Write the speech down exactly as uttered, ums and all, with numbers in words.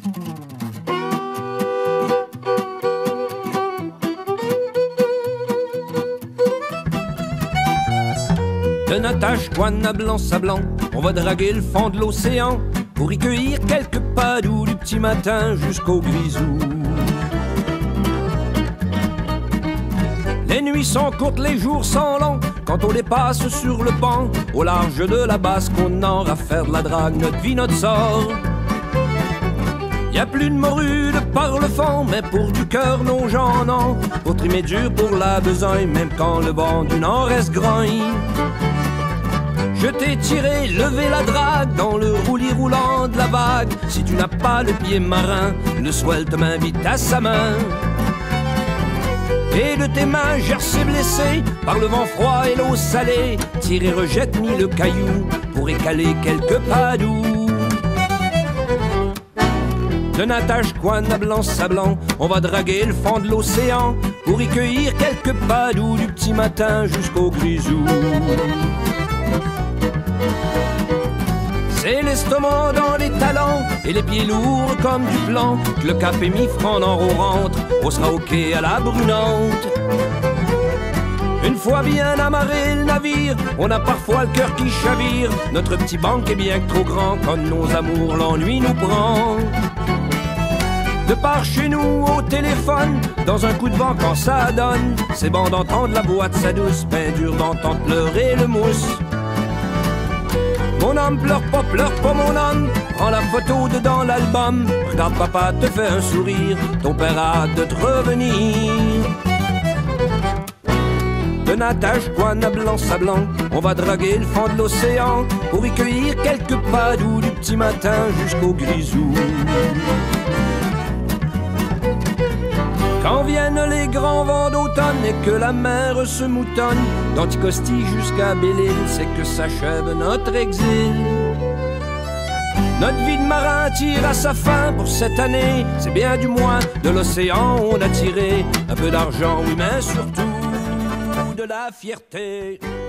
De Natashquan à Blanc-Sablan, on va draguer le fond de l'océan pour y cueillir quelques padous du petit matin jusqu'au grisou. Les nuits sont courtes, les jours sont longs, quand on les passe sur le pont, au large de la Basque, on aura à faire de la drague, notre vie, notre sort. Y a plus de morue de par le fond, mais pour du cœur, nos gens en ont. Pour trimer dur pour la besogne, même quand le vent du nord reste grogne. Je t'ai tiré, levé la drague dans le roulis roulant de la vague. Si tu n'as pas le pied marin, le swell te m'invite à sa main. Et de tes mains gercées blessées par le vent froid et l'eau salée, tire et rejette mille cailloux pour écaler quelques padous. De Natashquan à Blanc-Sablan, on va draguer le fond de l'océan pour y cueillir quelques padous du petit matin jusqu'au grisou. C'est l'estomac dans les talons et les pieds lourds comme du plomb que le cap est mi-franc dans on rentre, on sera au quai à la brunante. Une fois bien amarré le navire, on a parfois le cœur qui chavire. Notre petit banc est bien que trop grand quand nos amours l'ennui nous prend. De par chez nous au téléphone, dans un coup de vent quand ça donne, c'est bon d'entendre la voix de sa douce, ben dur d'entendre pleurer le mousse. Mon homme, pleure pas, pleure pas mon homme, prends la photo dedans l'album. Regarde papa te fait un sourire, ton père a hâte de te revenir. De Natashquan à Blanc-Sablan, on va draguer le fond de l'océan pour y cueillir quelques padous du petit matin jusqu'au grisou. Quand viennent les grands vents d'automne et que la mer se moutonne, d'Anticosti jusqu'à Belle-Île, c'est que s'achève notre exil. Notre vie de marin tire à sa fin pour cette année, c'est bien du moins de l'océan on a tiré un peu d'argent, oui mais surtout de la fierté.